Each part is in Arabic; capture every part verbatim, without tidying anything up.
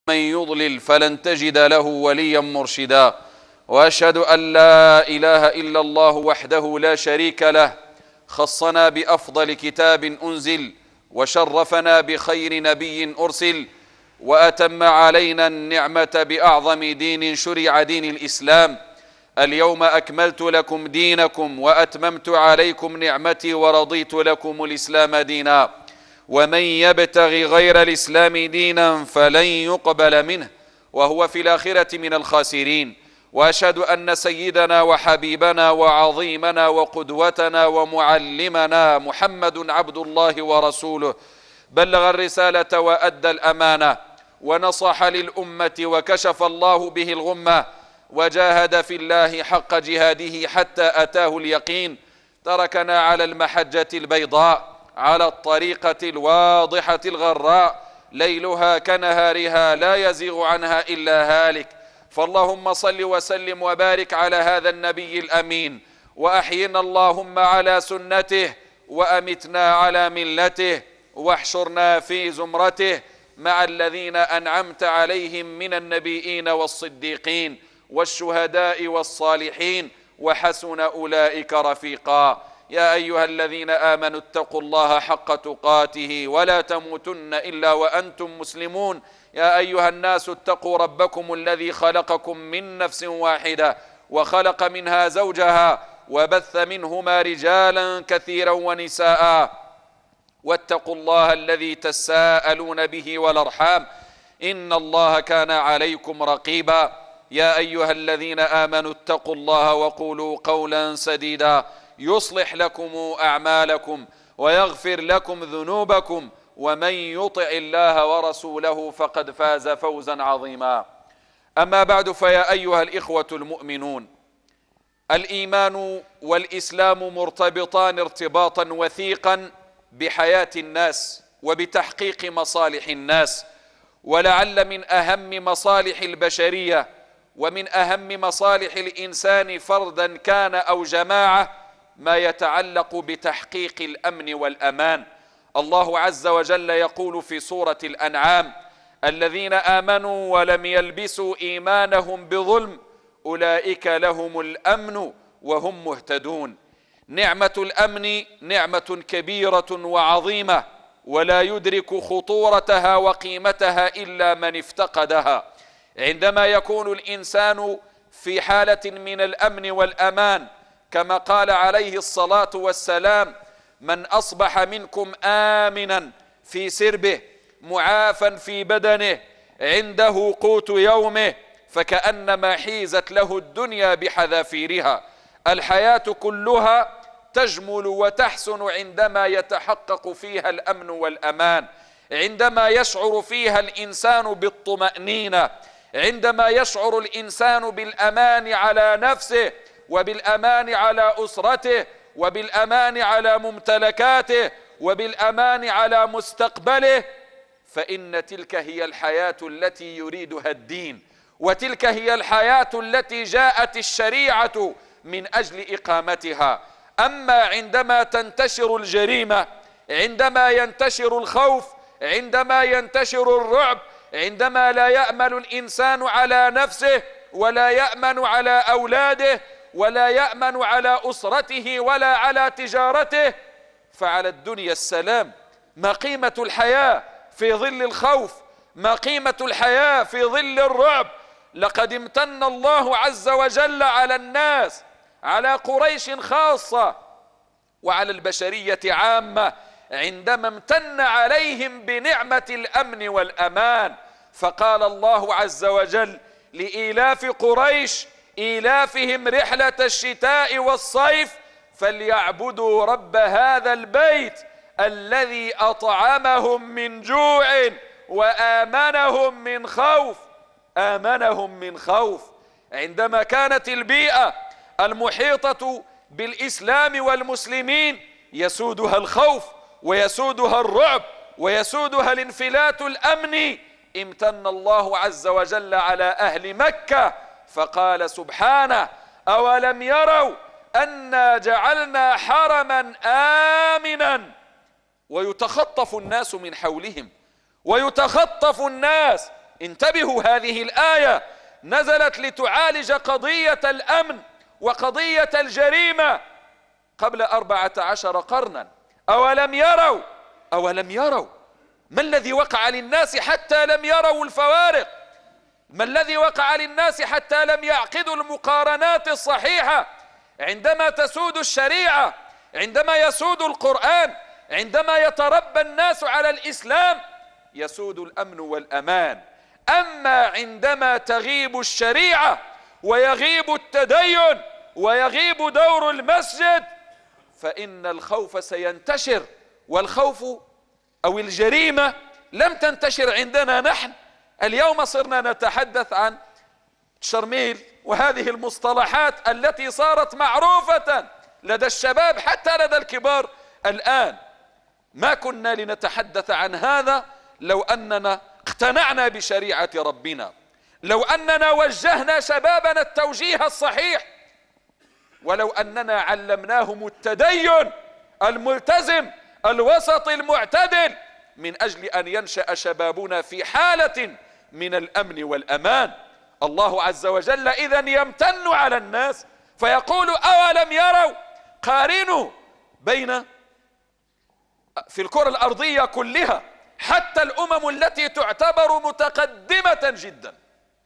من يضلل فلن تجد له وليا مرشدا. وأشهد أن لا إله إلا الله وحده لا شريك له، خصنا بأفضل كتاب أنزل، وشرفنا بخير نبي أرسل، وأتم علينا النعمة بأعظم دين شرع، دين الإسلام. اليوم أكملت لكم دينكم وأتممت عليكم نعمتي ورضيت لكم الإسلام دينا، ومن يبتغي غير الإسلام دينا فلن يقبل منه وهو في الآخرة من الخاسرين. وأشهد أن سيدنا وحبيبنا وعظيمنا وقدوتنا ومعلمنا محمد عبد الله ورسوله، بلغ الرسالة وأدى الأمانة ونصح للأمة وكشف الله به الغمة، وجاهد في الله حق جهاده حتى أتاه اليقين. تركنا على المحجة البيضاء على الطريقة الواضحة الغراء، ليلها كنهارها لا يزيغ عنها إلا هالك. فاللهم صل وسلم وبارك على هذا النبي الأمين، وأحينا اللهم على سنته، وأمتنا على ملته، واحشرنا في زمرته مع الذين أنعمت عليهم من النبيين والصديقين والشهداء والصالحين، وحسن أولئك رفيقا. يا أيها الذين آمنوا اتقوا الله حق تقاته ولا تموتن إلا وأنتم مسلمون. يا أيها الناس اتقوا ربكم الذي خلقكم من نفس واحدة وخلق منها زوجها وبث منهما رجالا كثيرا ونساء، واتقوا الله الذي تساءلون به والأرحام إن الله كان عليكم رقيبا. يا أيها الذين آمنوا اتقوا الله وقولوا قولا سديدا يصلح لكم أعمالكم ويغفر لكم ذنوبكم، ومن يطع الله ورسوله فقد فاز فوزا عظيما. أما بعد، فيا أيها الإخوة المؤمنون، الإيمان والإسلام مرتبطان ارتباطا وثيقا بحياة الناس وبتحقيق مصالح الناس. ولعل من أهم مصالح البشرية ومن أهم مصالح الإنسان فردا كان أو جماعة ما يتعلق بتحقيق الأمن والأمان. الله عز وجل يقول في سورة الأنعام: الذين آمنوا ولم يلبسوا إيمانهم بظلم أولئك لهم الأمن وهم مهتدون. نعمة الأمن نعمة كبيرة وعظيمة، ولا يدرك خطورتها وقيمتها إلا من افتقدها. عندما يكون الإنسان في حالة من الأمن والأمان، كما قال عليه الصلاة والسلام: من أصبح منكم آمنا في سربه معافا في بدنه عنده قوت يومه فكأنما حيزت له الدنيا بحذافيرها. الحياة كلها تجمل وتحسن عندما يتحقق فيها الأمن والأمان، عندما يشعر فيها الإنسان بالطمأنينة، عندما يشعر الإنسان بالأمان على نفسه وبالأمان على أسرته وبالأمان على ممتلكاته وبالأمان على مستقبله، فإن تلك هي الحياة التي يريدها الدين، وتلك هي الحياة التي جاءت الشريعة من أجل إقامتها. أما عندما تنتشر الجريمة، عندما ينتشر الخوف، عندما ينتشر الرعب، عندما لا يأمن الإنسان على نفسه ولا يأمن على أولاده ولا يأمن على أسرته ولا على تجارته، فعلى الدنيا السلام. ما قيمة الحياة في ظل الخوف؟ ما قيمة الحياة في ظل الرعب؟ لقد امتن الله عز وجل على الناس، على قريش خاصة وعلى البشرية عامة، عندما امتن عليهم بنعمة الأمن والأمان. فقال الله عز وجل: لإيلاف قريش إيلافهم رحلة الشتاء والصيف فليعبدوا رب هذا البيت الذي أطعمهم من جوع وآمنهم من خوف. آمنهم من خوف. عندما كانت البيئة المحيطة بالإسلام والمسلمين يسودها الخوف ويسودها الرعب ويسودها الانفلات الأمني، امتن الله عز وجل على أهل مكة فقال سبحانه: أولم يروا أنا جعلنا حرما آمنا ويتخطف الناس من حولهم ويتخطف الناس انتبهوا، هذه الآية نزلت لتعالج قضية الأمن وقضية الجريمة قبل أربعة عشر قرنا. أولم يروا أولم يروا ما الذي وقع للناس حتى لم يروا الفوارق؟ ما الذي وقع للناس حتى لم يعقدوا المقارنات الصحيحة؟ عندما تسود الشريعة، عندما يسود القرآن، عندما يتربى الناس على الإسلام، يسود الأمن والأمان. أما عندما تغيب الشريعة ويغيب التدين ويغيب دور المسجد فإن الخوف سينتشر. والخوف أو الجريمة لم تنتشر عندنا نحن. اليوم صرنا نتحدث عن شرميل وهذه المصطلحات التي صارت معروفة لدى الشباب حتى لدى الكبار الآن. ما كنا لنتحدث عن هذا لو أننا اقتنعنا بشريعة ربنا، لو أننا وجهنا شبابنا التوجيه الصحيح، ولو أننا علمناهم التدين الملتزم الوسط المعتدل، من أجل أن ينشأ شبابنا في حالة من الأمن والأمان. الله عز وجل إذن يمتن على الناس فيقول أولم يروا، قارنوا بين في الكرة الأرضية كلها حتى الأمم التي تعتبر متقدمة جدا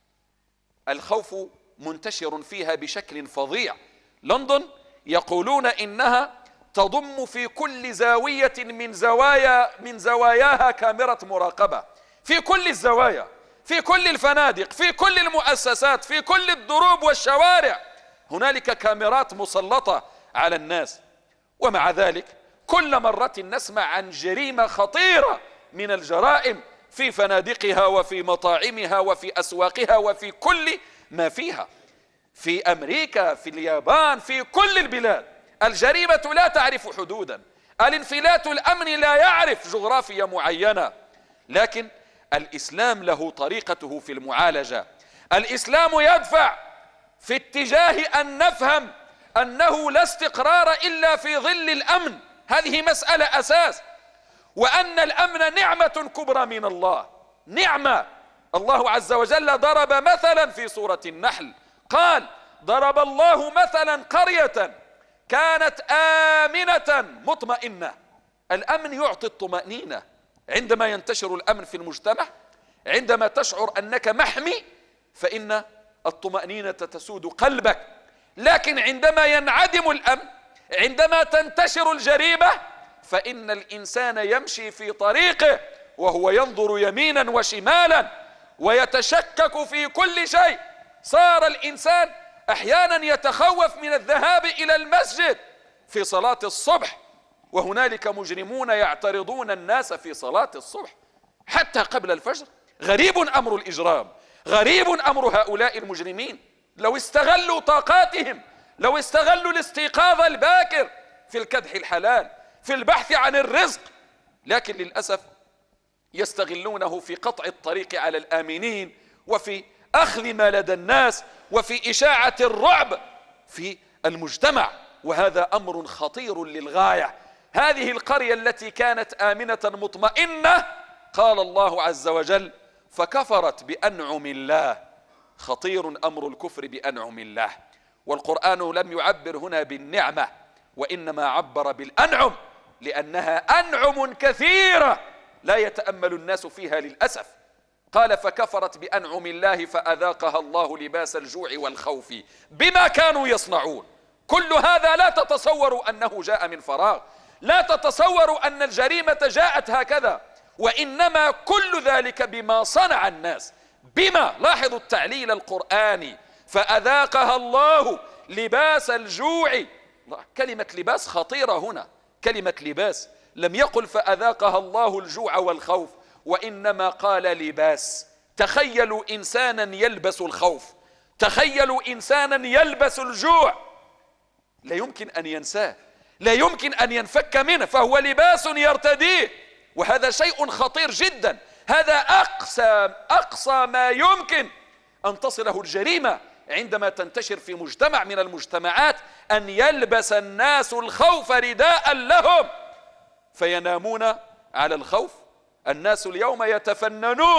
الخوف منتشر فيها بشكل فظيع. لندن يقولون إنها تضم في كل زاوية من زوايا من زواياها كاميرا مراقبة، في كل الزوايا، في كل الفنادق، في كل المؤسسات، في كل الدروب والشوارع هنالك كاميرات مسلطة على الناس. ومع ذلك كل مرة نسمع عن جريمة خطيرة من الجرائم في فنادقها وفي مطاعمها وفي أسواقها وفي كل ما فيها. في أمريكا، في اليابان، في كل البلاد الجريمة لا تعرف حدودا، الانفلات الأمني لا يعرف جغرافيا معينة. لكن الإسلام له طريقته في المعالجة. الإسلام يدفع في اتجاه أن نفهم أنه لا استقرار إلا في ظل الأمن، هذه مسألة أساس، وأن الأمن نعمة كبرى من الله، نعمة. الله عز وجل ضرب مثلا في سورة النحل قال: ضرب الله مثلا قرية كانت آمنة مطمئنة. الأمن يعطي الطمأنينة. عندما ينتشر الأمن في المجتمع، عندما تشعر أنك محمي، فإن الطمأنينة تسود قلبك. لكن عندما ينعدم الأمن، عندما تنتشر الجريمة، فإن الإنسان يمشي في طريقه وهو ينظر يمينا وشمالا ويتشكك في كل شيء. صار الإنسان أحيانا يتخوف من الذهاب إلى المسجد في صلاة الصبح، وهنالك مجرمون يعترضون الناس في صلاة الصبح حتى قبل الفجر. غريب أمر الإجرام، غريب أمر هؤلاء المجرمين. لو استغلوا طاقاتهم، لو استغلوا الاستيقاظ الباكر في الكدح الحلال، في البحث عن الرزق، لكن للأسف يستغلونه في قطع الطريق على الآمنين وفي أخذ ما لدى الناس وفي إشاعة الرعب في المجتمع. وهذا أمر خطير للغاية. هذه القرية التي كانت آمنة مطمئنة، قال الله عز وجل: فكفرت بأنعم الله. خطير أمر الكفر بأنعم الله. والقرآن لم يعبر هنا بالنعمة، وإنما عبر بالأنعم، لأنها أنعم كثيرة لا يتأمل الناس فيها للأسف. قال: فكفرت بأنعم الله فأذاقها الله لباس الجوع والخوف بما كانوا يصنعون. كل هذا لا تتصوروا أنه جاء من فراغ، لا تتصوروا أن الجريمة جاءت هكذا، وإنما كل ذلك بما صنع الناس. بما، لاحظوا التعليل القرآني: فأذاقها الله لباس الجوع. كلمة لباس خطيرة هنا، كلمة لباس. لم يقل فأذاقها الله الجوع والخوف، وإنما قال لباس. تخيلوا إنسانا يلبس الخوف، تخيلوا إنسانا يلبس الجوع، لا يمكن أن ينساه، لا يمكن أن ينفك منه، فهو لباس يرتديه. وهذا شيء خطير جدا. هذا أقصى أقصى ما يمكن أن تصله الجريمة عندما تنتشر في مجتمع من المجتمعات، أن يلبس الناس الخوف رداء لهم فينامون على الخوف. الناس اليوم يتفننون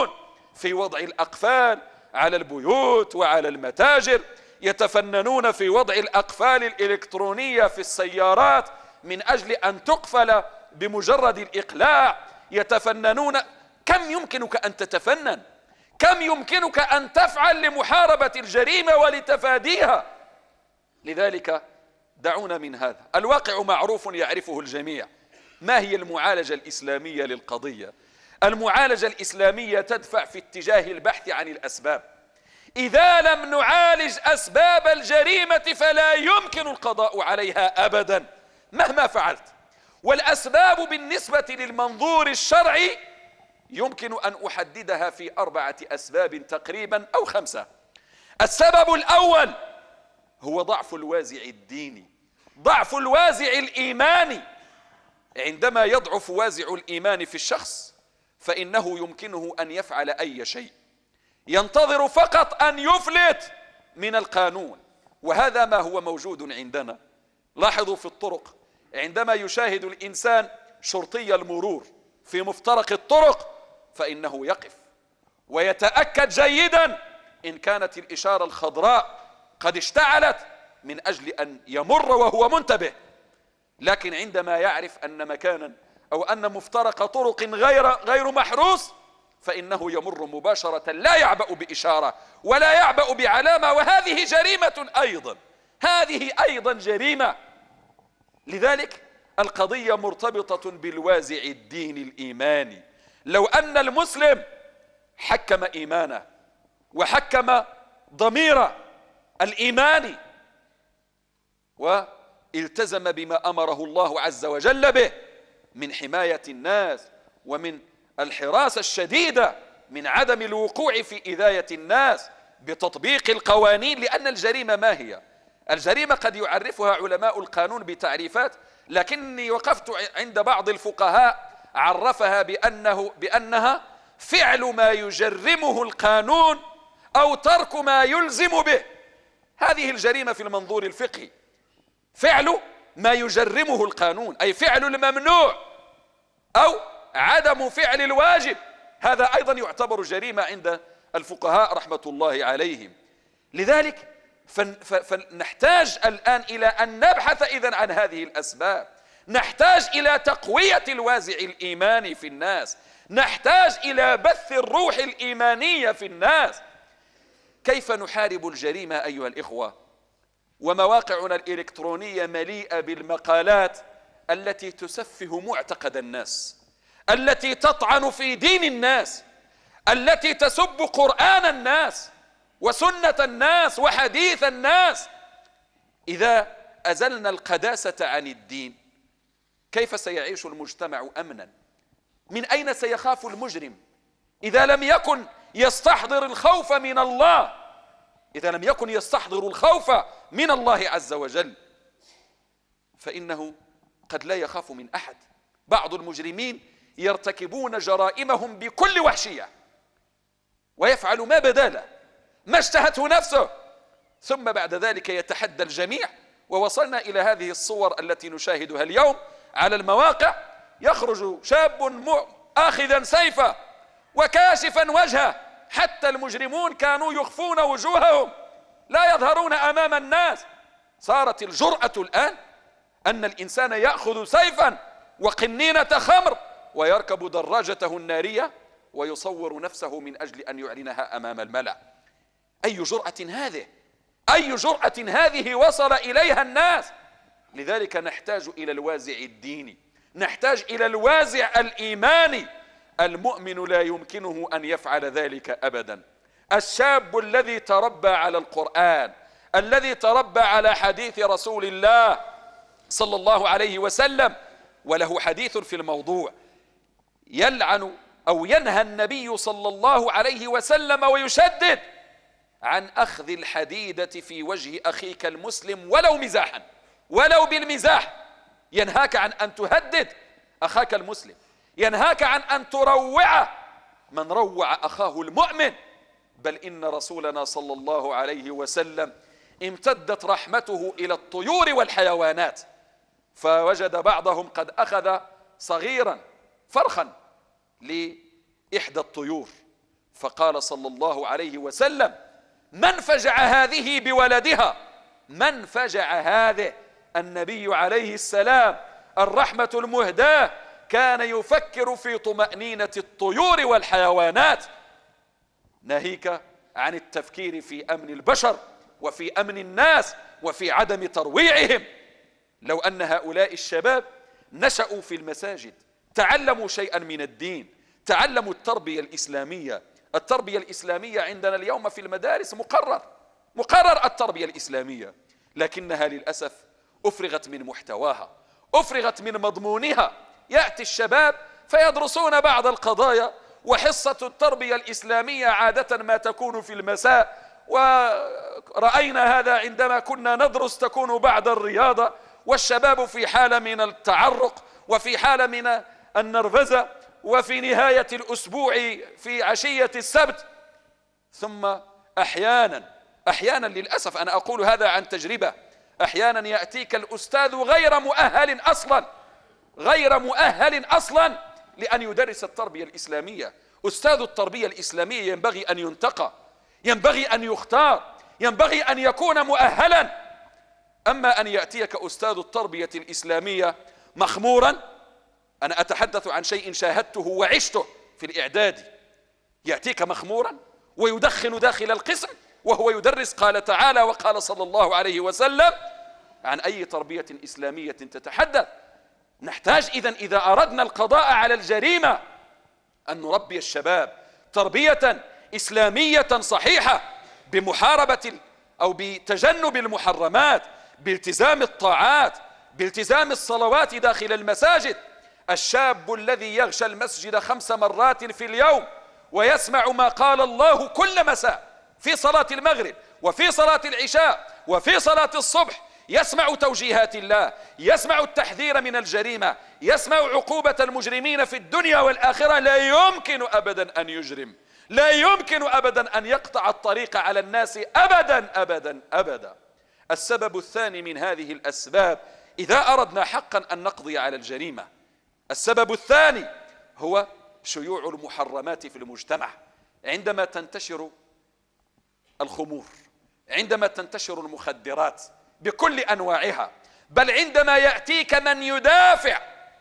في وضع الأقفال على البيوت وعلى المتاجر، يتفننون في وضع الأقفال الإلكترونية في السيارات من أجل أن تقفل بمجرد الإقلاع، يتفننون. كم يمكنك أن تتفنن؟ كم يمكنك أن تفعل لمحاربة الجريمة ولتفاديها؟ لذلك دعونا من هذا. الواقع معروف يعرفه الجميع. ما هي المعالجة الإسلامية للقضية؟ المعالجة الإسلامية تدفع في اتجاه البحث عن الأسباب. إذا لم نعالج أسباب الجريمة فلا يمكن القضاء عليها أبدا مهما فعلت. والأسباب بالنسبة للمنظور الشرعي يمكن أن أحددها في أربعة أسباب تقريبا أو خمسة. السبب الأول هو ضعف الوازع الديني، ضعف الوازع الإيماني. عندما يضعف وازع الإيمان في الشخص فإنه يمكنه أن يفعل أي شيء، ينتظر فقط أن يفلت من القانون، وهذا ما هو موجود عندنا. لاحظوا في الطرق، عندما يشاهد الإنسان شرطي المرور في مفترق الطرق فإنه يقف ويتأكد جيدا إن كانت الإشارة الخضراء قد اشتعلت من أجل أن يمر وهو منتبه. لكن عندما يعرف أن مكانا أو أن مفترق طرق غير غير محروس فإنه يمر مباشرة، لا يعبأ بإشارة ولا يعبأ بعلامة، وهذه جريمة أيضا، هذه أيضا جريمة. لذلك القضية مرتبطة بالوازع الديني الإيماني. لو أن المسلم حكم إيمانه وحكم ضميره الإيماني والتزم بما أمره الله عز وجل به من حماية الناس ومن الحراسة الشديدة من عدم الوقوع في إذاية الناس بتطبيق القوانين. لأن الجريمة ما هي؟ الجريمة قد يعرفها علماء القانون بتعريفات، لكني وقفت عند بعض الفقهاء عرفها بأنه بأنها فعل ما يجرمه القانون أو ترك ما يلزم به. هذه الجريمة في المنظور الفقهي فعل ما يجرمه القانون، أي فعل الممنوع أو عدم فعل الواجب، هذا أيضا يعتبر جريمة عند الفقهاء رحمة الله عليهم. لذلك فنحتاج الآن إلى أن نبحث إذن عن هذه الأسباب، نحتاج إلى تقوية الوازع الإيماني في الناس، نحتاج إلى بث الروح الإيمانية في الناس. كيف نحارب الجريمة أيها الإخوة؟ ومواقعنا الإلكترونية مليئة بالمقالات التي تسفه معتقد الناس، التي تطعن في دين الناس، التي تسب قرآن الناس وسنة الناس وحديث الناس. إذا أزلنا القداسة عن الدين كيف سيعيش المجتمع أمنا؟ من أين سيخاف المجرم إذا لم يكن يستحضر الخوف من الله؟ إذا لم يكن يستحضر الخوف من الله عز وجل فإنه قد لا يخاف من أحد. بعض المجرمين يرتكبون جرائمهم بكل وحشية ويفعل ما بدا له، ما اشتهته نفسه، ثم بعد ذلك يتحدى الجميع. ووصلنا إلى هذه الصور التي نشاهدها اليوم على المواقع. يخرج شاب آخذا سيفا وكاشفا وجهه، حتى المجرمون كانوا يخفون وجوههم لا يظهرون أمام الناس. صارت الجرأة الآن أن الإنسان يأخذ سيفا وقنينة خمر ويركب دراجته النارية ويصور نفسه من أجل أن يعلنها أمام الملأ. أي جرأة هذه؟ أي جرأة هذه وصل إليها الناس؟ لذلك نحتاج إلى الوازع الديني، نحتاج إلى الوازع الإيماني. المؤمن لا يمكنه أن يفعل ذلك أبدا. الشاب الذي تربى على القرآن، الذي تربى على حديث رسول الله صلى الله عليه وسلم، وله حديث في الموضوع يلعن أو ينهى النبي صلى الله عليه وسلم ويشدد عن أخذ الحديدة في وجه أخيك المسلم ولو مزاحا، ولو بالمزاح. ينهاك عن أن تهدد أخاك المسلم، ينهاك عن أن تروعه، من روع أخاه المؤمن. بل إن رسولنا صلى الله عليه وسلم امتدت رحمته إلى الطيور والحيوانات، فوجد بعضهم قد أخذ صغيرا فرخا لإحدى الطيور فقال صلى الله عليه وسلم: من فجع هذه بولدها، من فجع هذه. النبي عليه السلام الرحمة المهداة كان يفكر في طمأنينة الطيور والحيوانات، ناهيك عن التفكير في أمن البشر وفي أمن الناس وفي عدم ترويعهم. لو أن هؤلاء الشباب نشأوا في المساجد، تعلموا شيئا من الدين، تعلموا التربية الإسلامية. التربية الإسلامية عندنا اليوم في المدارس مقرر مقرر التربية الإسلامية، لكنها للأسف أفرغت من محتواها، أفرغت من مضمونها. يأتي الشباب فيدرسون بعض القضايا، وحصة التربية الإسلامية عادة ما تكون في المساء، ورأينا هذا عندما كنا ندرس تكون بعد الرياضة، والشباب في حالة من التعرق وفي حالة من النرفزة، وفي نهاية الأسبوع في عشية السبت. ثم أحيانا أحيانا للأسف أنا أقول هذا عن تجربة، أحيانا يأتيك الأستاذ غير مؤهل أصلا غير مؤهل أصلا لأن يدرس التربية الإسلامية. أستاذ التربية الإسلامية ينبغي أن ينتقى، ينبغي أن يختار، ينبغي أن يكون مؤهلا. أما أن يأتيك أستاذ التربية الإسلامية مخمورا، أنا أتحدث عن شيء شاهدته وعشته في الإعدادي، يأتيك مخمورا ويدخن داخل القسم وهو يدرس قال تعالى وقال صلى الله عليه وسلم. عن أي تربية إسلامية تتحدث؟ نحتاج إذن إذا أردنا القضاء على الجريمة أن نربي الشباب تربية إسلامية صحيحة، بمحاربة أو بتجنب المحرمات، بالتزام الطاعات، بالتزام الصلوات داخل المساجد. الشاب الذي يغشى المسجد خمس مرات في اليوم ويسمع ما قال الله كل مساء في صلاة المغرب وفي صلاة العشاء وفي صلاة الصبح، يسمع توجيهات الله، يسمع التحذير من الجريمة، يسمع عقوبة المجرمين في الدنيا والآخرة، لا يمكن أبدا أن يجرم، لا يمكن أبدا أن يقطع الطريق على الناس أبدا أبدا أبدا. السبب الثاني من هذه الأسباب إذا أردنا حقا أن نقضي على الجريمة، السبب الثاني هو شيوع المحرمات في المجتمع. عندما تنتشر الخمور، عندما تنتشر المخدرات بكل أنواعها، بل عندما يأتيك من يدافع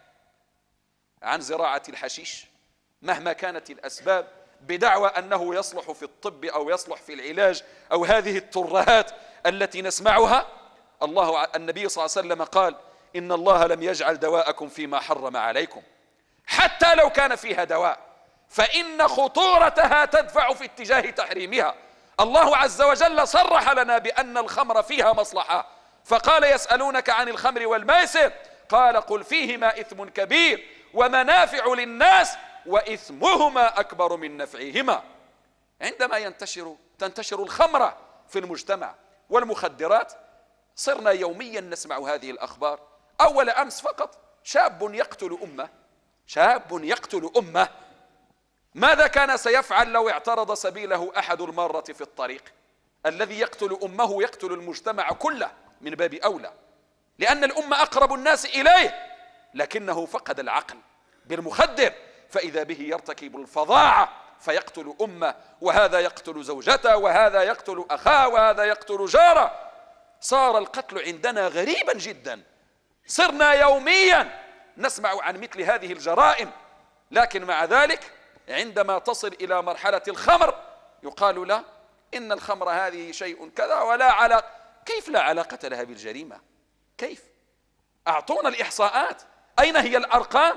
عن زراعة الحشيش مهما كانت الأسباب بدعوى أنه يصلح في الطب أو يصلح في العلاج أو هذه الترهات التي نسمعها. الله النبي صلى الله عليه وسلم قال: إن الله لم يجعل دواءكم فيما حرم عليكم، حتى لو كان فيها دواء فإن خطورتها تدفع في اتجاه تحريمها. الله عز وجل صرح لنا بأن الخمر فيها مصلحة، فقال: يسألونك عن الخمر والميسر، قال: قل فيهما إثم كبير ومنافع للناس وإثمهما أكبر من نفعهما. عندما ينتشر تنتشر الخمرة في المجتمع والمخدرات، صرنا يوميا نسمع هذه الأخبار. أول أمس فقط شاب يقتل أمه، شاب يقتل أمه. ماذا كان سيفعل لو اعترض سبيله أحد المارة في الطريق؟ الذي يقتل أمه يقتل المجتمع كله من باب أولى، لأن الأمة أقرب الناس إليه، لكنه فقد العقل بالمخدر، فإذا به يرتكب الفظاعة فيقتل أمه، وهذا يقتل زوجته، وهذا يقتل أخاه، وهذا يقتل جاره. صار القتل عندنا غريبا جدا، صرنا يوميا نسمع عن مثل هذه الجرائم. لكن مع ذلك عندما تصل إلى مرحلة الخمر يقال لا، إن الخمر هذه شيء كذا ولا علاقة. كيف لا علاقة لها بالجريمة؟ كيف؟ أعطونا الإحصاءات، أين هي الأرقام؟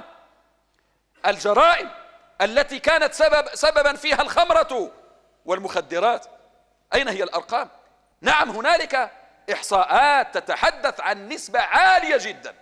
الجرائم التي كانت سبب سببا فيها الخمرة والمخدرات، أين هي الأرقام؟ نعم، هنالك إحصاءات تتحدث عن نسبة عالية جدا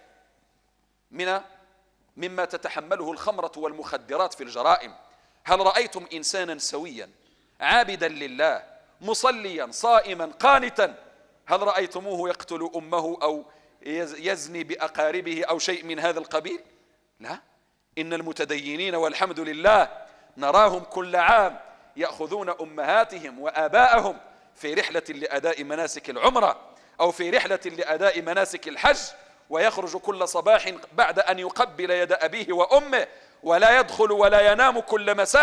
من مما تتحمله الخمرة والمخدرات في الجرائم. هل رأيتم إنسانا سويا عابدا لله مصليا صائما قانتا، هل رأيتموه يقتل أمه أو يزني بأقاربه أو شيء من هذا القبيل؟ لا. إن المتدينين والحمد لله نراهم كل عام يأخذون أمهاتهم وآباءهم في رحلة لأداء مناسك العمرة أو في رحلة لأداء مناسك الحج، ويخرج كل صباح بعد أن يقبل يد أبيه وأمه، ولا يدخل ولا ينام كل مساء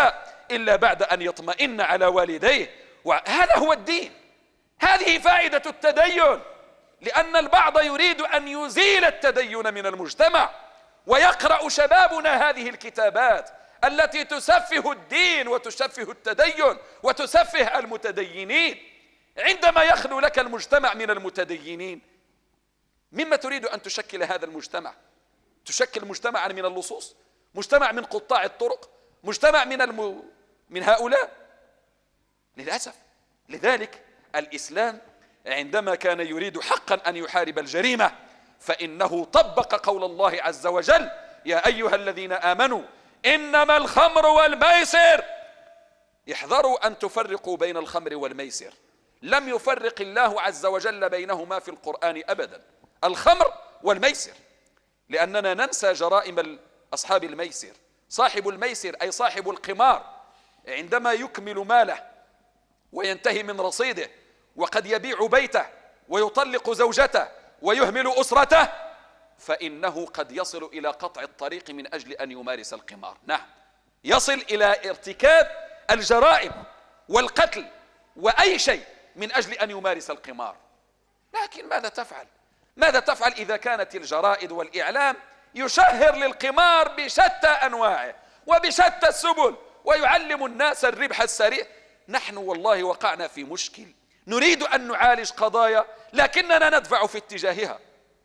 إلا بعد أن يطمئن على والديه. وهذا هو الدين، هذه فائدة التدين، لأن البعض يريد أن يزيل التدين من المجتمع، ويقرأ شبابنا هذه الكتابات التي تسفه الدين وتسفه التدين وتسفه المتدينين. عندما يخلو لك المجتمع من المتدينين، مما تريد أن تشكل هذا المجتمع؟ تشكل مجتمعا من اللصوص، مجتمع من قطاع الطرق، مجتمع من الم... من هؤلاء للأسف. لذلك الإسلام عندما كان يريد حقا أن يحارب الجريمة فإنه طبق قول الله عز وجل: يا أيها الذين آمنوا إنما الخمر والميسر. احذروا أن تفرقوا بين الخمر والميسر، لم يفرق الله عز وجل بينهما في القرآن أبدا، الخمر والميسر، لأننا ننسى جرائم أصحاب الميسر. صاحب الميسر أي صاحب القمار عندما يكمل ماله وينتهي من رصيده وقد يبيع بيته ويطلق زوجته ويهمل أسرته، فإنه قد يصل إلى قطع الطريق من أجل أن يمارس القمار. نعم، يصل إلى ارتكاب الجرائم والقتل وأي شيء من أجل أن يمارس القمار. لكن ماذا تفعل؟ ماذا تفعل إذا كانت الجرائد والإعلام يشهر للقمار بشتى أنواعه وبشتى السبل ويعلم الناس الربح السريع؟ نحن والله وقعنا في مشكل، نريد أن نعالج قضايا لكننا ندفع في اتجاهها.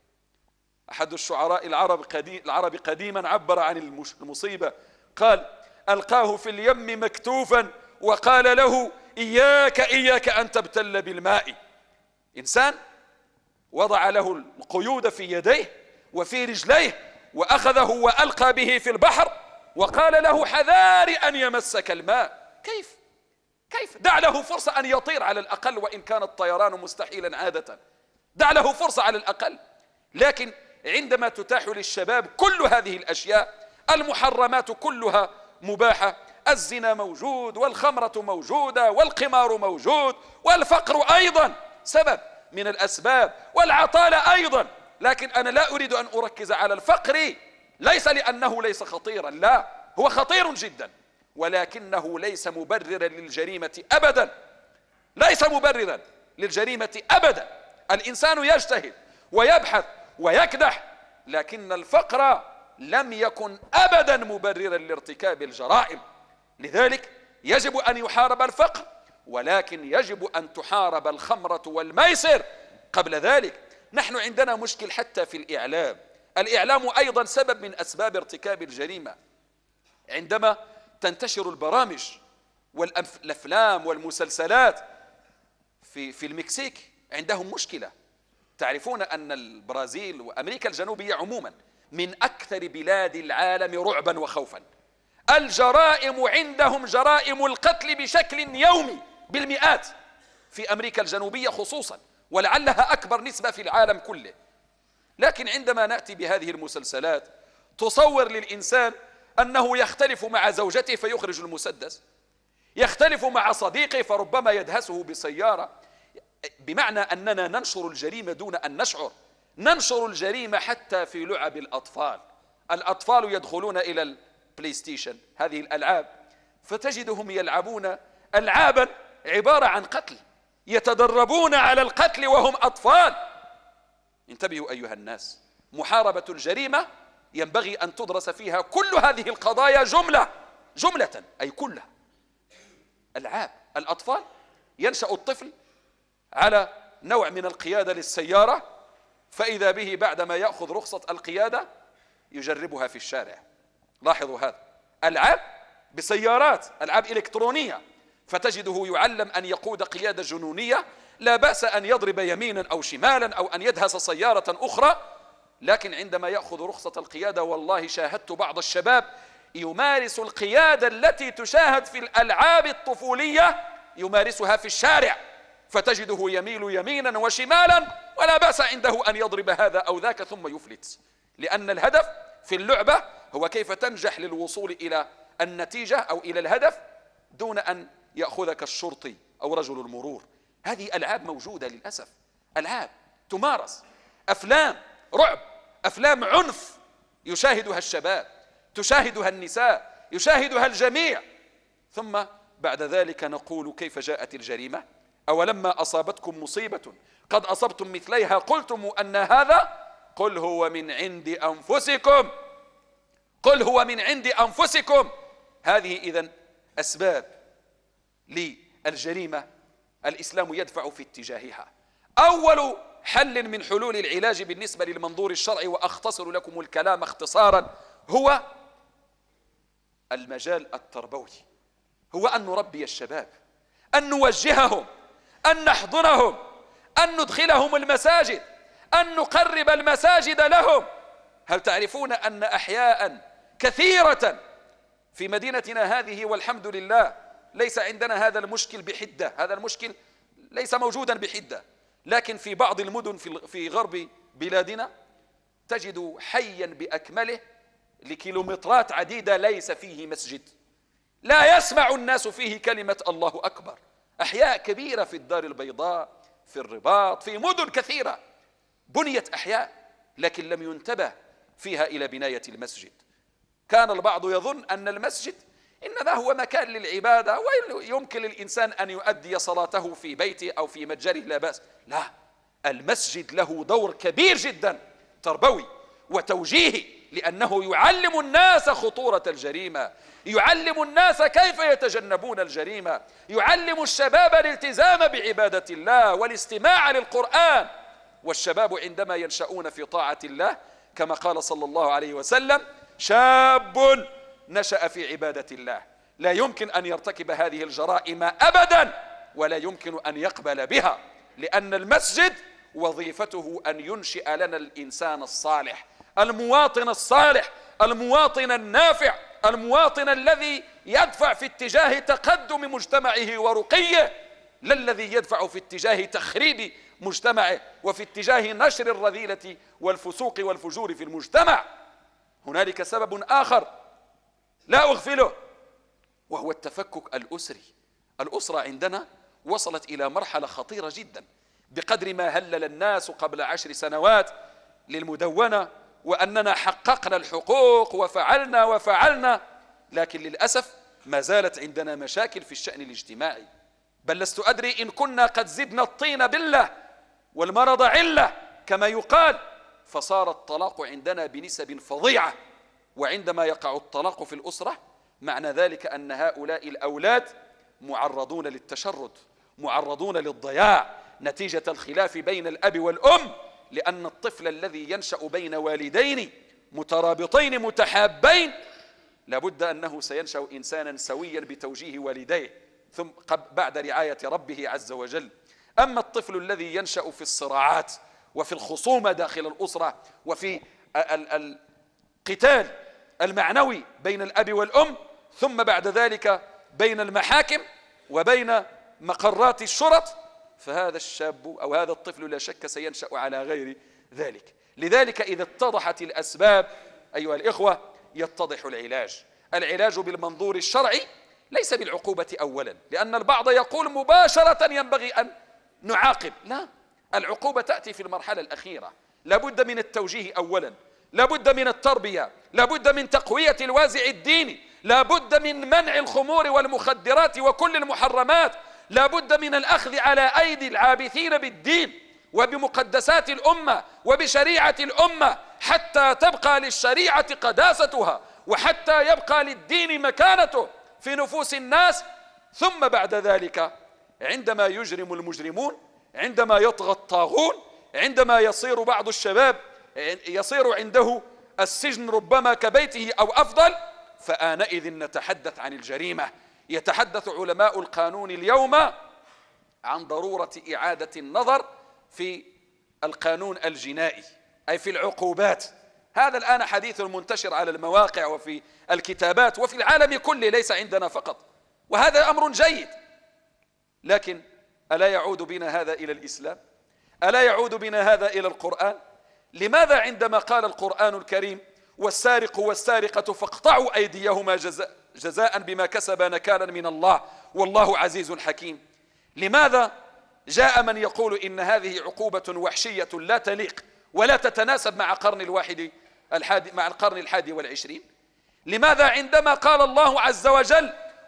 أحد الشعراء العرب قديما عبر عن المصيبة، قال: ألقاه في اليم مكتوفا وقال له: إياك إياك أن تبتل بالماء. إنسان وضع له القيود في يديه وفي رجليه وأخذه وألقى به في البحر وقال له: حذار أن يمسك الماء. كيف؟ كيف؟ دع له فرصة أن يطير على الأقل، وإن كان الطيران مستحيلا عادة، دع له فرصة على الأقل. لكن عندما تتاح للشباب كل هذه الأشياء، المحرمات كلها مباحة، الزنا موجود والخمرة موجودة والقمار موجود والفقر أيضا سبب من الأسباب والعطالة أيضا. لكن أنا لا أريد أن أركز على الفقر، ليس لأنه ليس خطيرا، لا، هو خطير جدا، ولكنه ليس مبررا للجريمة أبدا، ليس مبررا للجريمة أبدا. الإنسان يجتهد ويبحث ويكدح، لكن الفقر لم يكن أبدا مبررا لارتكاب الجرائم. لذلك يجب أن يحارب الفقر، ولكن يجب أن تحارب الخمرة والميسر قبل ذلك. نحن عندنا مشكل حتى في الإعلام، الإعلام أيضا سبب من أسباب ارتكاب الجريمة. عندما تنتشر البرامج والأفلام والمسلسلات في في المكسيك عندهم مشكلة. تعرفون أن البرازيل وأمريكا الجنوبية عموما من أكثر بلاد العالم رعبا وخوفا. الجرائم عندهم جرائم القتل بشكل يومي بالمئات في أمريكا الجنوبية خصوصا، ولعلها أكبر نسبة في العالم كله. لكن عندما نأتي بهذه المسلسلات تصور للإنسان أنه يختلف مع زوجته فيخرج المسدس، يختلف مع صديقه فربما يدهسه بسيارة، بمعنى أننا ننشر الجريمة دون أن نشعر. ننشر الجريمة حتى في لعب الأطفال. الأطفال يدخلون إلى البلاي ستيشن، هذه الألعاب، فتجدهم يلعبون ألعابا عبارة عن قتل، يتدربون على القتل وهم أطفال. انتبهوا أيها الناس، محاربة الجريمة ينبغي أن تدرس فيها كل هذه القضايا جملة جملة أي كلها. ألعاب الأطفال، ينشأ الطفل على نوع من القيادة للسيارة، فإذا به بعدما يأخذ رخصة القيادة يجربها في الشارع. لاحظوا هذا، ألعاب بسيارات، ألعاب إلكترونية، فتجده يعلم أن يقود قيادة جنونية، لا بأس أن يضرب يمينا أو شمالا أو أن يدهس سيارة أخرى. لكن عندما يأخذ رخصة القيادة، والله شاهدت بعض الشباب يمارس القيادة التي تشاهد في الألعاب الطفولية يمارسها في الشارع، فتجده يميل يمينا وشمالا ولا بأس عنده أن يضرب هذا أو ذاك ثم يفلت، لأن الهدف في اللعبة هو كيف تنجح للوصول إلى النتيجة أو إلى الهدف دون أن يأخذك الشرطي أو رجل المرور. هذه ألعاب موجودة للأسف، ألعاب تمارس، أفلام رعب، أفلام عنف يشاهدها الشباب، تشاهدها النساء، يشاهدها الجميع. ثم بعد ذلك نقول كيف جاءت الجريمة؟ أولما أصابتكم مصيبة قد أصبتم مثليها قلتم أن هذا، قل هو من عند أنفسكم، قل هو من عند أنفسكم. هذه إذن أسباب للجريمة الإسلام يدفع في اتجاهها. أول حل من حلول العلاج بالنسبة للمنظور الشرعي، وأختصر لكم الكلام اختصارا، هو المجال التربوي، هو أن نربي الشباب، أن نوجههم، أن نحضنهم، أن ندخلهم المساجد، أن نقرب المساجد لهم. هل تعرفون أن أحياء كثيرة في مدينتنا هذه والحمد لله ليس عندنا هذا المشكل بحدة، هذا المشكل ليس موجودا بحدة، لكن في بعض المدن في غرب بلادنا تجد حيا بأكمله لكيلومترات عديدة ليس فيه مسجد، لا يسمع الناس فيه كلمة الله أكبر. أحياء كبيرة في الدار البيضاء، في الرباط، في مدن كثيرة بنيت أحياء لكن لم ينتبه فيها إلى بناية المسجد. كان البعض يظن أن المسجد إنما هو مكان للعبادة ويمكن للإنسان أن يؤدي صلاته في بيته أو في متجره لا بأس. لا، المسجد له دور كبير جدا تربوي وتوجيهي، لأنه يعلم الناس خطورة الجريمة، يعلم الناس كيف يتجنبون الجريمة، يعلم الشباب الالتزام بعبادة الله والاستماع للقرآن. والشباب عندما ينشأون في طاعة الله كما قال صلى الله عليه وسلم: شاب نشأ في عبادة الله لا يمكن أن يرتكب هذه الجرائم أبدا ولا يمكن أن يقبل بها، لأن المسجد وظيفته أن ينشئ لنا الإنسان الصالح، المواطن الصالح، المواطن النافع، المواطن الذي يدفع في اتجاه تقدم مجتمعه ورقيه، لا الذي يدفع في اتجاه تخريب مجتمعه وفي اتجاه نشر الرذيلة والفسوق والفجور في المجتمع. هنالك سبب آخر لا أغفله، وهو التفكك الأسري. الأسرة عندنا وصلت إلى مرحلة خطيرة جدا، بقدر ما هلل الناس قبل عشر سنوات للمدونة وأننا حققنا الحقوق وفعلنا وفعلنا، لكن للأسف ما زالت عندنا مشاكل في الشأن الاجتماعي. بل لست أدري إن كنا قد زدنا الطين بلة والمرض علة كما يقال، فصار الطلاق عندنا بنسب فظيعة. وعندما يقع الطلاق في الأسرة معنى ذلك أن هؤلاء الأولاد معرضون للتشرد، معرضون للضياع نتيجة الخلاف بين الأب والأم، لأن الطفل الذي ينشأ بين والدين مترابطين متحابين لابد أنه سينشأ إنسانا سويا بتوجيه والديه ثم بعد رعاية ربه عز وجل. أما الطفل الذي ينشأ في الصراعات وفي الخصومة داخل الأسرة وفي القتال المعنوي بين الأب والأم، ثم بعد ذلك بين المحاكم وبين مقرات الشرط، فهذا الشاب أو هذا الطفل لا شك سينشأ على غير ذلك. لذلك إذا اتضحت الأسباب أيها الإخوة يتضح العلاج. العلاج بالمنظور الشرعي ليس بالعقوبة أولا، لأن البعض يقول مباشرة ينبغي أن نعاقب. لا، العقوبة تأتي في المرحلة الأخيرة. لابد من التوجيه أولا، لابد من التربية، لابد من تقوية الوازع الديني، لابد من منع الخمور والمخدرات وكل المحرمات، لابد من الأخذ على أيدي العابثين بالدين وبمقدسات الأمة وبشريعة الأمة حتى تبقى للشريعة قداستها وحتى يبقى للدين مكانته في نفوس الناس. ثم بعد ذلك عندما يجرم المجرمون، عندما يطغى الطاغون، عندما يصير بعض الشباب يصير عنده السجن ربما كبيته أو أفضل، فآنئذ نتحدث عن الجريمة. يتحدث علماء القانون اليوم عن ضرورة إعادة النظر في القانون الجنائي أي في العقوبات. هذا الآن حديث منتشر على المواقع وفي الكتابات وفي العالم كله، ليس عندنا فقط، وهذا أمر جيد. لكن ألا يعود بنا هذا إلى الإسلام؟ ألا يعود بنا هذا إلى القرآن؟ لماذا عندما قال القرآن الكريم والسارق والسارقة فاقطعوا أيديهما جزاء, جزاء بما كسبا نكالا من الله والله عزيز حكيم، لماذا جاء من يقول إن هذه عقوبة وحشية لا تليق ولا تتناسب مع قرن الواحد الحادي مع القرن الحادي والعشرين؟ لماذا عندما قال الله عز وجل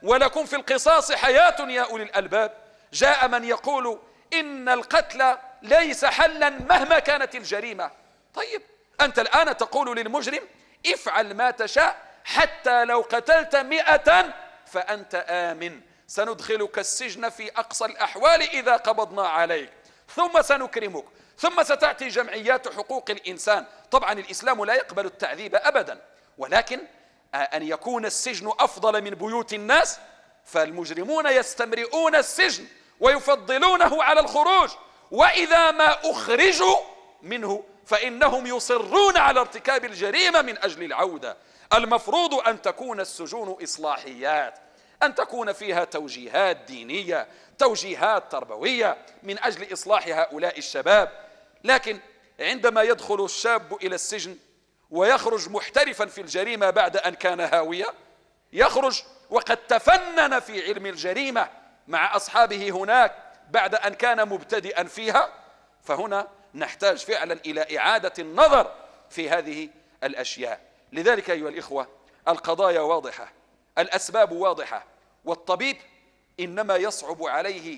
ولكم في القصاص حياة يا أولي الألباب. جاء من يقول إن القتل ليس حلا مهما كانت الجريمة. طيب أنت الآن تقول للمجرم افعل ما تشاء حتى لو قتلت مئة فأنت آمن، سندخلك السجن في أقصى الأحوال إذا قبضنا عليك، ثم سنكرمك، ثم ستأتي جمعيات حقوق الإنسان. طبعا الإسلام لا يقبل التعذيب أبدا، ولكن أن يكون السجن أفضل من بيوت الناس، فالمجرمون يستمرئون السجن ويفضلونه على الخروج، وإذا ما أخرجوا منه فإنهم يصرون على ارتكاب الجريمة من أجل العودة. المفروض أن تكون السجون إصلاحيات، أن تكون فيها توجيهات دينية، توجيهات تربوية من أجل إصلاح هؤلاء الشباب. لكن عندما يدخل الشاب إلى السجن ويخرج محترفا في الجريمة بعد أن كان هاوية، يخرج وقد تفنن في علم الجريمة مع أصحابه هناك بعد أن كان مبتدئا فيها، فهنا نحتاج فعلا إلى إعادة النظر في هذه الأشياء. لذلك أيها الإخوة القضايا واضحة، الأسباب واضحة، والطبيب إنما يصعب عليه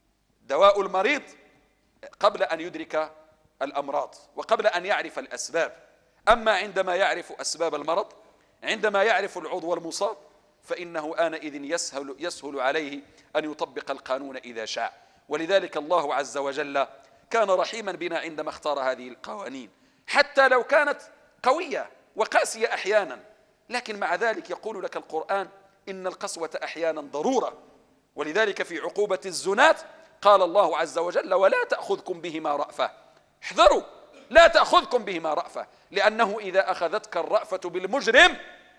دواء المريض قبل أن يدرك الأمراض وقبل أن يعرف الأسباب. أما عندما يعرف أسباب المرض، عندما يعرف العضو المصاب، فإنه آنئذ يسهل, يسهل عليه أن يطبق القانون إذا شاء. ولذلك الله عز وجل كان رحيما بنا عندما اختار هذه القوانين، حتى لو كانت قوية وقاسية أحيانا، لكن مع ذلك يقول لك القرآن إن القسوة أحيانا ضرورة. ولذلك في عقوبة الزنات قال الله عز وجل ولا تأخذكم بهما رأفة، احذروا لا تأخذكم بهما رأفة، لأنه إذا أخذتك الرأفة بالمجرم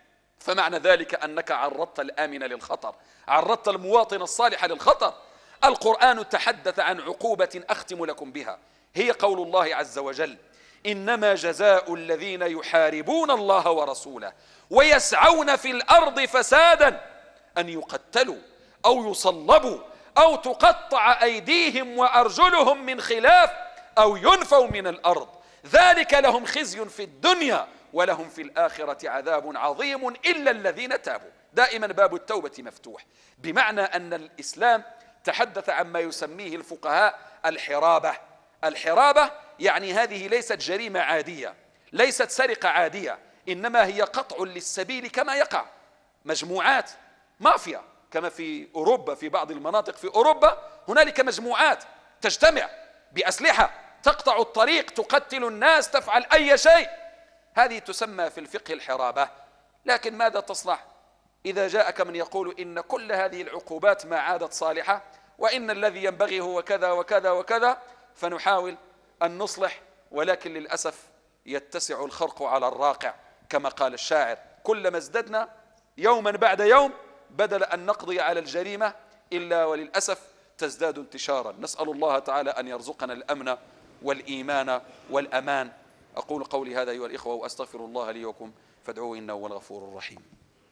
فمعنى ذلك أنك عرضت الآمن للخطر، عرضت المواطن الصالح للخطر. القرآن تحدث عن عقوبة أختم لكم بها، هي قول الله عز وجل إنما جزاء الذين يحاربون الله ورسوله ويسعون في الأرض فسادا أن يقتلوا أو يصلبوا أو تقطع أيديهم وأرجلهم من خلاف أو ينفوا من الأرض، ذلك لهم خزي في الدنيا ولهم في الآخرة عذاب عظيم إلا الذين تابوا. دائما باب التوبة مفتوح، بمعنى أن الإسلام تحدث عما يسميه الفقهاء الحرابة. الحرابة يعني هذه ليست جريمة عادية، ليست سرقة عادية، إنما هي قطع للسبيل كما يقع مجموعات مافيا كما في أوروبا، في بعض المناطق في أوروبا هنالك مجموعات تجتمع بأسلحة تقطع الطريق، تقتل الناس، تفعل أي شيء، هذه تسمى في الفقه الحرابة. لكن ماذا تصنع إذا جاءك من يقول إن كل هذه العقوبات ما عادت صالحة وإن الذي ينبغي هو كذا وكذا وكذا، فنحاول أن نصلح، ولكن للأسف يتسع الخرق على الراقع كما قال الشاعر، كلما ازددنا يوما بعد يوم بدل أن نقضي على الجريمة إلا وللأسف تزداد انتشارا. نسأل الله تعالى أن يرزقنا الأمن والإيمان والأمان. أقول قولي هذا أيها الإخوة وأستغفر الله لي وكم فادعوه إنه هو الغفور الرحيم.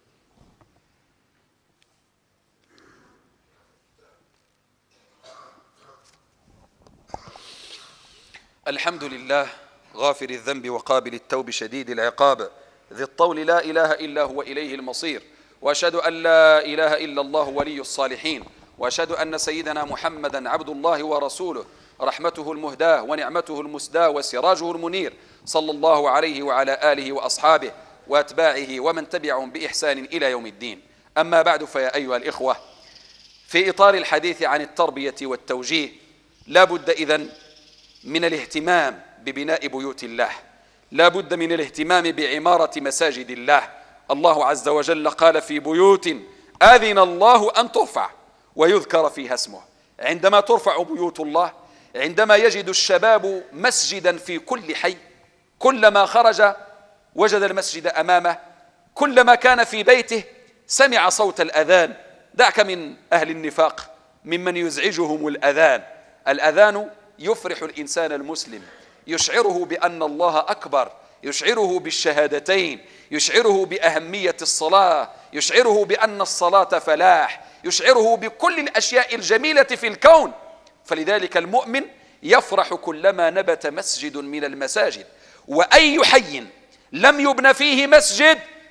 الحمد لله غافر الذنب وقابل التوب شديد العقاب ذي الطول لا إله إلا هو إليه المصير، وأشهد أن لا إله إلا الله ولي الصالحين، وأشهد أن سيدنا محمدا عبد الله ورسوله رحمته المهداة ونعمته المسداة وسراجه المنير، صلى الله عليه وعلى آله وأصحابه وأتباعه ومن تبعهم بإحسان إلى يوم الدين. أما بعد، فيا أيها الإخوة، في إطار الحديث عن التربية والتوجيه لا بد إذن من الاهتمام ببناء بيوت الله، لا بد من الاهتمام بعمارة مساجد الله. الله عز وجل قال في بيوت أذن الله أن ترفع ويذكر فيها اسمه. عندما ترفع بيوت الله، عندما يجد الشباب مسجدا في كل حي، كلما خرج وجد المسجد أمامه، كلما كان في بيته سمع صوت الأذان. دعك من أهل النفاق ممن يزعجهم الأذان. الأذان يفرح الإنسان المسلم، يشعره بأن الله أكبر، يشعره بالشهادتين، يشعره بأهمية الصلاة، يشعره بأن الصلاة فلاح، يشعره بكل الأشياء الجميلة في الكون. فلذلك المؤمن يفرح كلما نبت مسجد من المساجد، وأي حي لم يبن فيه مسجد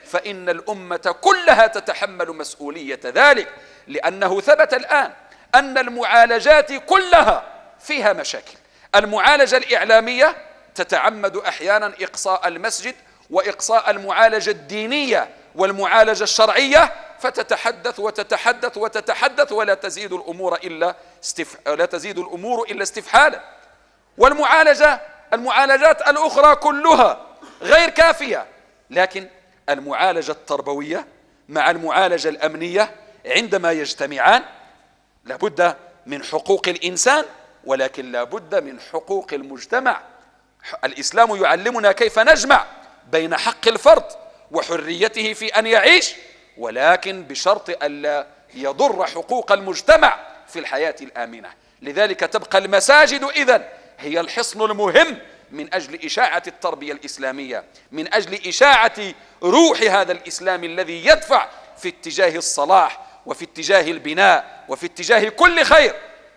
فإن الأمة كلها تتحمل مسؤولية ذلك، لأنه ثبت الآن أن المعالجات كلها فيها مشاكل. المعالجة الإعلامية تتعمد أحيانا إقصاء المسجد وإقصاء المعالجة الدينية والمعالجة الشرعية، فتتحدث وتتحدث وتتحدث ولا تزيد الأمور إلا استف... لا تزيد الأمور إلا استفحالا. والمعالجة المعالجات الأخرى كلها غير كافية، لكن المعالجة التربوية مع المعالجة الأمنية عندما يجتمعان لابد من حقوق الإنسان، ولكن لابد من حقوق المجتمع. الإسلام يعلمنا كيف نجمع بين حق الفرد وحريته في أن يعيش، ولكن بشرط ألا يضر حقوق المجتمع في الحياة الآمنة. لذلك تبقى المساجد إذن هي الحصن المهم من أجل إشاعة التربية الإسلامية، من أجل إشاعة روح هذا الإسلام الذي يدفع في اتجاه الصلاح وفي اتجاه البناء وفي اتجاه كل خير،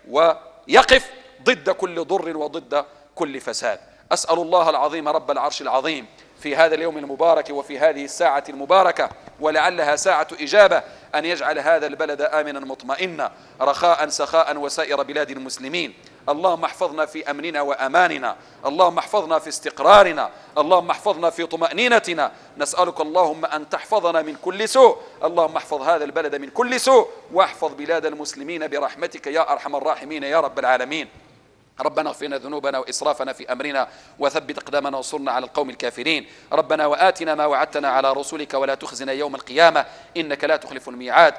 ويقف ضد كل ضر وضد كل فساد. أسأل الله العظيم رب العرش العظيم في هذا اليوم المبارك وفي هذه الساعة المباركة، ولعلها ساعة إجابة، أن يجعل هذا البلد آمنا مطمئنا رخاء سخاء وسائر بلاد المسلمين. اللهم احفظنا في أمننا وأماننا، اللهم احفظنا في استقرارنا، اللهم احفظنا في طمأنينتنا. نسألك اللهم أن تحفظنا من كل سوء، اللهم احفظ هذا البلد من كل سوء، واحفظ بلاد المسلمين برحمتك يا أرحم الراحمين يا رب العالمين. ربنا اغفر لنا ذنوبنا وإسرافنا في أمرنا وثبت أقدامنا وانصرنا على القوم الكافرين. ربنا وآتنا ما وعدتنا على رسلك ولا تخزنا يوم القيامة إنك لا تخلف الميعاد.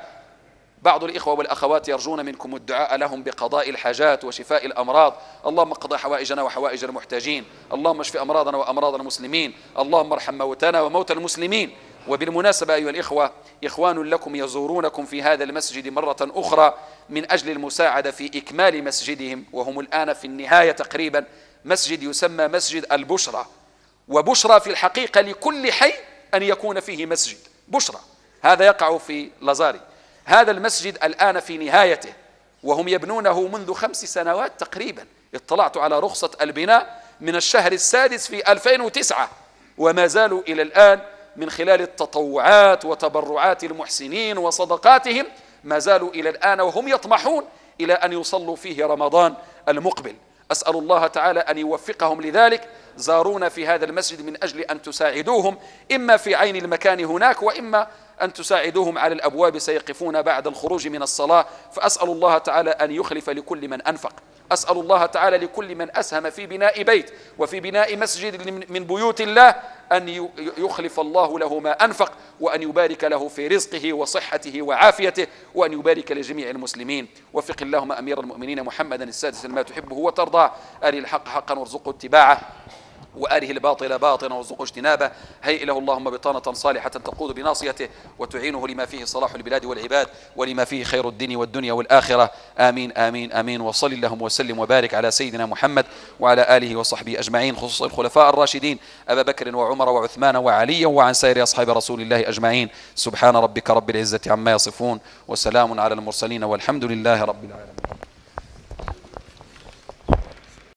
بعض الإخوة والأخوات يرجون منكم الدعاء لهم بقضاء الحاجات وشفاء الأمراض. اللهم اقض حوائجنا وحوائج المحتاجين، اللهم اشف أمراضنا وأمراض المسلمين، اللهم ارحم موتنا وموتى المسلمين. وبالمناسبة أيها الإخوة، إخوان لكم يزورونكم في هذا المسجد مرة أخرى من أجل المساعدة في إكمال مسجدهم، وهم الآن في النهاية تقريبا، مسجد يسمى مسجد البشرى. وبشرى في الحقيقة لكل حي أن يكون فيه مسجد. بشرى هذا يقع في لازاري. هذا المسجد الآن في نهايته، وهم يبنونه منذ خمس سنوات تقريبا. اطلعت على رخصة البناء من الشهر السادس في ألفين وتسعة، وما زالوا إلى الآن من خلال التطوعات وتبرعات المحسنين وصدقاتهم ما زالوا إلى الآن وهم يطمحون إلى أن يصلوا فيه رمضان المقبل. أسأل الله تعالى أن يوفقهم لذلك. زارونا في هذا المسجد من أجل أن تساعدوهم، إما في عين المكان هناك، وإما أن تساعدوهم على الأبواب سيقفون بعد الخروج من الصلاة. فأسأل الله تعالى أن يخلف لكل من أنفق، أسأل الله تعالى لكل من أسهم في بناء بيت وفي بناء مسجد من بيوت الله أن يخلف الله له ما أنفق، وأن يبارك له في رزقه وصحته وعافيته، وأن يبارك لجميع المسلمين. وفق اللهم أمير المؤمنين محمدا السادس لما تحبه وترضاه، أري الحق حقا وارزقه اتباعه، وآله الباطل باطلا وارزقه اجتنابه. هيئ له اللهم بطانة صالحة تقود بناصيته وتعينه لما فيه صلاح البلاد والعباد ولما فيه خير الدين والدنيا والآخرة. آمين آمين آمين. وصل اللهم وسلم وبارك على سيدنا محمد وعلى آله وصحبه أجمعين، خصوصا الخلفاء الراشدين أبا بكر وعمر وعثمان وعلي، وعن سائر أصحاب رسول الله أجمعين. سبحان ربك رب العزة عما يصفون، وسلام على المرسلين، والحمد لله رب العالمين.